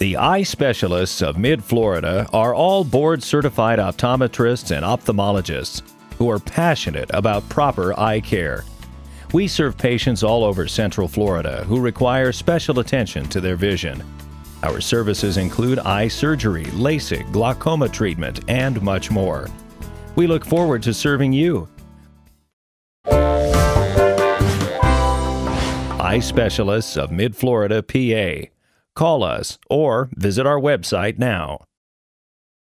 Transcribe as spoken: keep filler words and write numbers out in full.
The eye specialists of Mid-Florida are all board-certified optometrists and ophthalmologists who are passionate about proper eye care. We serve patients all over Central Florida who require special attention to their vision. Our services include eye surgery, LASIK, glaucoma treatment, and much more. We look forward to serving you. Eye Specialists of Mid-Florida, P A. Call us or visit our website now.